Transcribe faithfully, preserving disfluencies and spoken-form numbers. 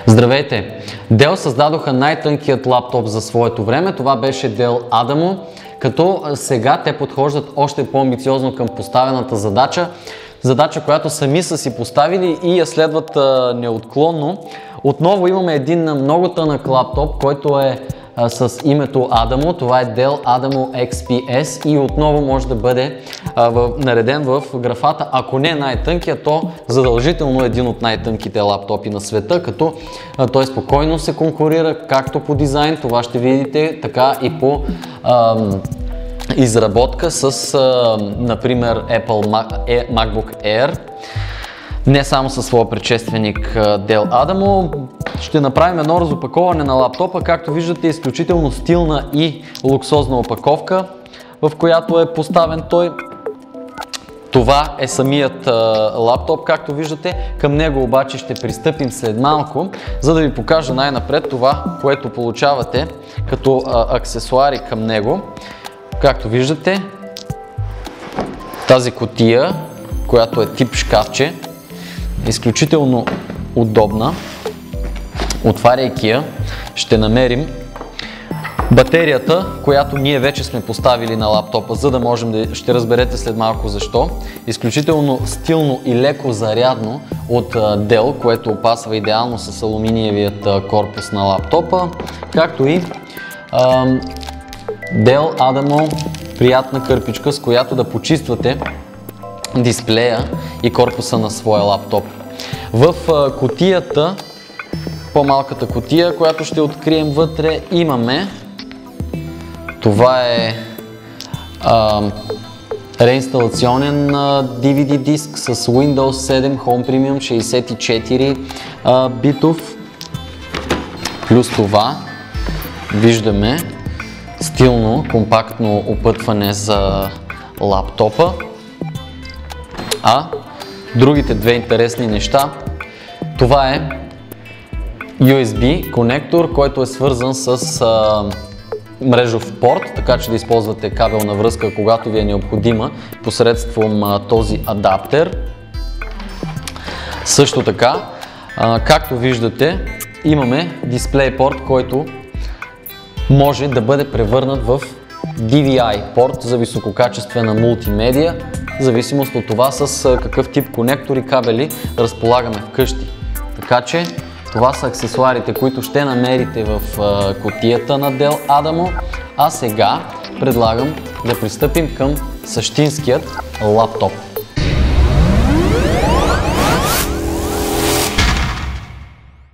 Здравейте! Dell създадоха най-тънкият лаптоп за своето време. Това беше Dell Adamo, като сега те подхождат още по-амбициозно към поставената задача. Задача, която сами са си поставили и я следват а, неотклонно. Отново имаме един много тънък лаптоп, който е а, с името Adamo. Това е Dell Adamo Икс Пи Ес и отново може да бъде а, в, нареден в графата, ако не най-тънкият, то задължително е един от най-тънките лаптопи на света, като а, той спокойно се конкурира както по дизайн, това ще видите, така и по а, изработка с, а, например, Apple MacBook Air. Не само със своя предшественик Dell Adamo. Ще направим едно разопаковане на лаптопа. Както виждате, изключително стилна и луксозна опаковка, в която е поставен той. Това е самият а, лаптоп, както виждате. Към него обаче ще пристъпим след малко, за да ви покажа най-напред това, което получавате като а, аксесуари към него. Както виждате, тази кутия, която е тип шкафче, е изключително удобна. Отваряйки я, ще намерим батерията, която ние вече сме поставили на лаптопа, за да можем да... ще разберете след малко защо. Изключително стилно и леко зарядно от Dell, което опасва идеално с алуминиевият корпус на лаптопа, както и а, Dell Adamo приятна кърпичка, с която да почиствате дисплея и корпуса на своя лаптоп. В кутията, по-малката кутия, която ще открием вътре, имаме, това е а, реинсталационен а, Ди Ви Ди диск с Windows седем Home Premium шейсет и четири а, битов. Плюс това виждаме стилно, компактно опътване за лаптопа. А другите две интересни неща, това е Ю Ес Би конектор, който е свързан с а, мрежов порт, така че да използвате кабелна връзка, когато ви е необходима, посредством а, този адаптер. Също така, а, както виждате, имаме дисплей порт, който може да бъде превърнат в Ди Ви Ай порт за висококачествена мултимедия, в зависимост от това с какъв тип конектори и кабели разполагаме вкъщи. Така че това са аксесуарите, които ще намерите в кутията на Dell Adamo, а сега предлагам да пристъпим към същинският лаптоп.